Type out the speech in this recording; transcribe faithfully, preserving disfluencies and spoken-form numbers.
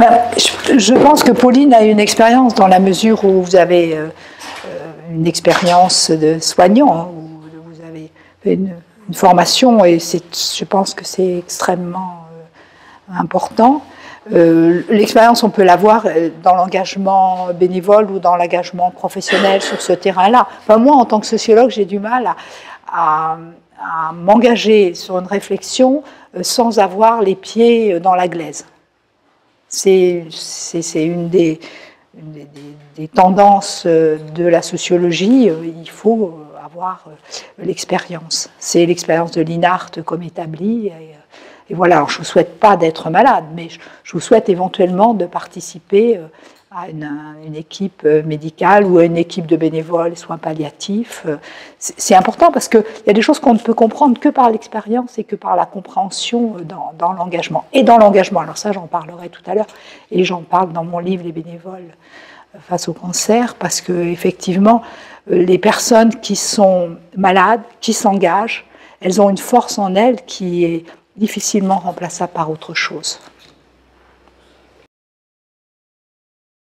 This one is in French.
Je, je pense que Pauline a une expérience dans la mesure où vous avez euh, une expérience de soignant, où vous avez une, une formation, et je pense que c'est extrêmement euh, important. Euh, L'expérience, on peut l'avoir dans l'engagement bénévole ou dans l'engagement professionnel sur ce terrain-là. Enfin, moi, en tant que sociologue, j'ai du mal à, à, à m'engager sur une réflexion sans avoir les pieds dans la glaise. C'est une, des, une des, des tendances de la sociologie. Il faut avoir l'expérience. C'est l'expérience de Linhart comme établie. Et, et voilà, alors je ne vous souhaite pas d'être malade, mais je, je vous souhaite éventuellement de participer à une, une équipe médicale ou à une équipe de bénévoles, soins palliatifs. C'est important parce qu'il y a des choses qu'on ne peut comprendre que par l'expérience et que par la compréhension dans, dans l'engagement. Et dans l'engagement, alors ça j'en parlerai tout à l'heure, et j'en parle dans mon livre « Les bénévoles face au cancer », parce qu'effectivement, les personnes qui sont malades, qui s'engagent, elles ont une force en elles qui est difficilement remplaçable par autre chose.